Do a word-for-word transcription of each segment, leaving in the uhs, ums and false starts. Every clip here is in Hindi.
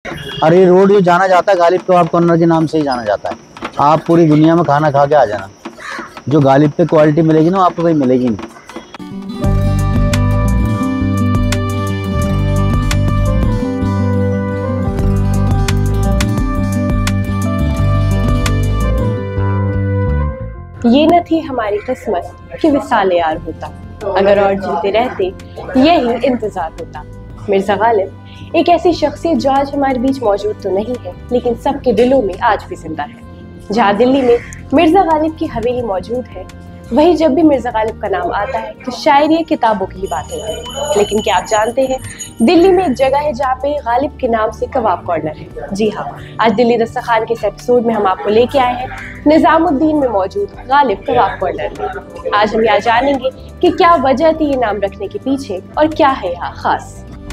अरे रोड जो जाना जाता है गालिब कबाब कॉर्नर के नाम से ही जाना जाता है। आप पूरी दुनिया में खाना खा के आ जाना, जो गालिब पे क्वालिटी मिलेगी ना आपको कहीं मिलेगी नहीं। ये न थी हमारी किस्मत कि विसाल यार होता, अगर और जीते रहते यही इंतजार होता। मिर्जा गालिब एक ऐसी शख्सियत जो आज हमारे बीच मौजूद तो नहीं है, लेकिन सबके दिलों में आज भी जिंदा है। जहाँ दिल्ली में मिर्जा गालिब की हवेली मौजूद है, वही जब भी मिर्जा गालिब का नाम आता है तो शायद ये किताबों की ही बात होती है। लेकिन क्या आप जानते हैं, दिल्ली में एक जगह है जहाँ पे गालिब के नाम से कबाब कॉर्नर है। जी हाँ, आज दिल्ली दस्तरखान के इस एपिसोड में हम आपको लेके आए हैं निजामुद्दीन में मौजूद गालिब कबाब कॉर्नर में। आज हम यहाँ जानेंगे कि क्या वजह थी ये नाम रखने के पीछे और क्या है यहाँ खास।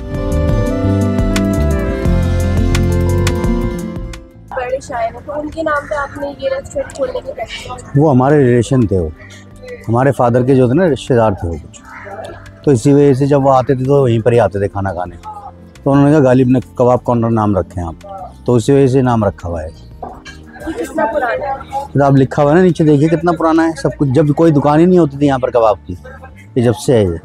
बड़े शायर हैं, तो उनके नाम पे आपने ये रेस्टोरेंट खोलने के कैसे? वो हमारे रिलेशन थे, वो हमारे फादर के जो थे ना रिश्तेदार थे वो कुछ, तो इसी वजह से जब वो आते थे तो वहीं पर ही आते थे खाना खाने। तो उन्होंने कहा गालिब ने कबाब कॉर्नर नाम रखे हैं आप, तो इसी वजह से नाम रखा हुआ है। कितना पुराना है? तो आप लिखा हुआ है ना नीचे, देखिए कितना पुराना है सब कुछ। जब कोई दुकान ही नहीं होती थी यहाँ पर कबाब की, ये जब से है ये।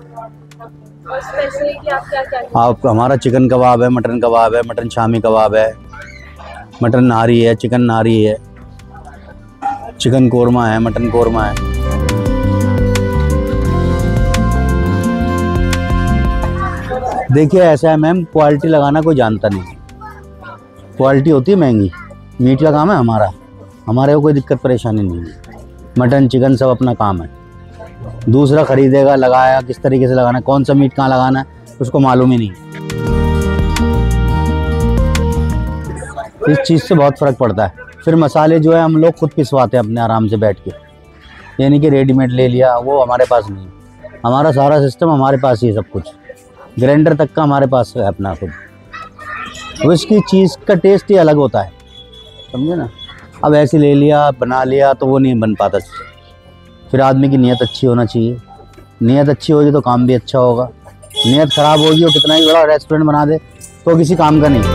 आप क्या क्या आप हमारा चिकन कबाब है, मटन कबाब है, मटन शामी कबाब है, मटन नारी है, चिकन नारी है, चिकन कोरमा है, मटन कोरमा है। देखिए ऐसा है मैम, क्वालिटी लगाना कोई जानता नहीं, क्वालिटी होती है महंगी। मीट का काम है हमारा, हमारे को कोई दिक्कत परेशानी नहीं है। मटन चिकन सब अपना काम है। दूसरा खरीदेगा, लगाया किस तरीके से लगाना है, कौन सा मीट कहाँ लगाना है उसको मालूम ही नहीं। इस चीज़ से बहुत फ़र्क पड़ता है। फिर मसाले जो है हम लोग खुद पिसवाते हैं अपने आराम से बैठ के, यानी कि रेडीमेड ले लिया, वो हमारे पास नहीं है। हमारा सारा सिस्टम हमारे पास ही है, सब कुछ ग्राइंडर तक का हमारे पास है अपना खुद। तो इसकी चीज़ का टेस्ट ही अलग होता है, समझे ना। अब ऐसे ले लिया बना लिया तो वो नहीं बन पाता। फिर आदमी की नीयत अच्छी होना चाहिए, नीयत अच्छी होगी तो काम भी अच्छा होगा। नीयत ख़राब होगी और कितना ही बड़ा रेस्टोरेंट बना दे तो किसी काम का नहीं।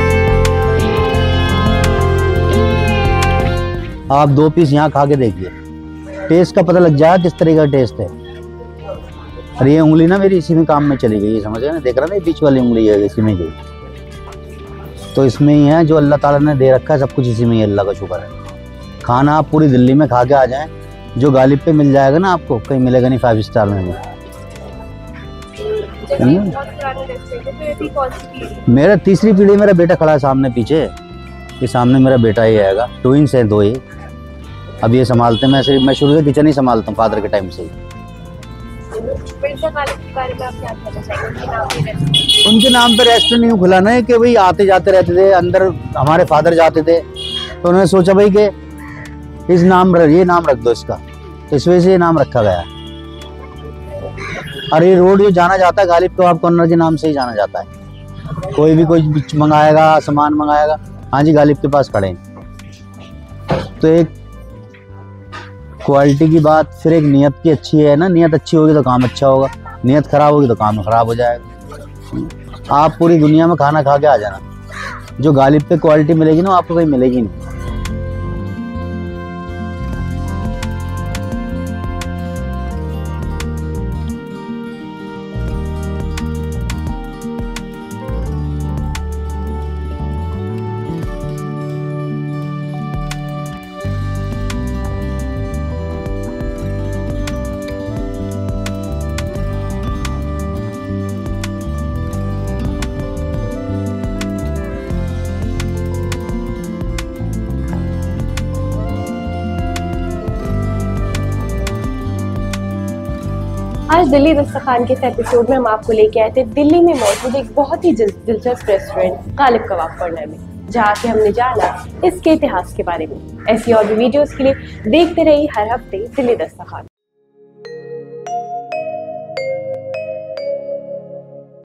आप दो पीस यहाँ खा के देखिए, टेस्ट का पता लग जाएगा किस तरह का टेस्ट है। अरे ये उंगली ना मेरी इसी में काम में चली गई, समझ गए ना, देख रहा ना, बीच वाली उंगली है इसी में गई। तो इसमें ही है जो अल्लाह ताला ने दे रखा है, सब कुछ इसी में ही, अल्लाह का शुक्र है। खाना आप पूरी दिल्ली में खा के आ जाएं, जो गालिब पे मिल जाएगा ना आपको कहीं मिलेगा नहीं फाइव स्टार में भी। मेरा तीसरी पीढ़ी, मेरा बेटा खड़ा है सामने पीछे, ये सामने मेरा बेटा ही आएगा, ट्विंस है दो ही। अब ये संभालते हैं, मैं सिर्फ मैं शुरू से किचन ही संभालता हूँ फादर के टाइम से ही। उनके नाम पर रेस्टोरेंट यूँ खुला ना है कि भाई आते जाते रहते थे, अंदर हमारे फादर जाते थे तो उन्होंने सोचा भाई कि इस नाम ये नाम रख दो इसका, तो इस वजह से ये नाम रखा गया है। और ये रोड जो जाना जाता है गालिब कबाब कॉर्नर के नाम से ही जाना जाता है। कोई भी कोई मंगाएगा, सामान मंगाएगा, हाँ जी गालिब के पास खड़े हैं। तो एक क्वालिटी की बात, फिर एक नियत की अच्छी है ना, नियत अच्छी होगी तो काम अच्छा होगा, नियत खराब होगी तो काम खराब हो जाएगा। आप पूरी दुनिया में खाना खा के आ जाना, जो गालिब पे क्वालिटी मिलेगी ना आपको कहीं मिलेगी नहीं। आज दिल्ली दस्तरखान के इस एपिसोड में हम आपको लेके आए थे दिल्ली में मौजूद एक बहुत ही दिलचस्प रेस्टोरेंट गालिब कबाब कॉर्नर में, जहाँ से हमने जाना इसके इतिहास के बारे में। ऐसी और भी वीडियोस के लिए देखते रहिए हर हफ्ते दिल्ली दस्तरखान।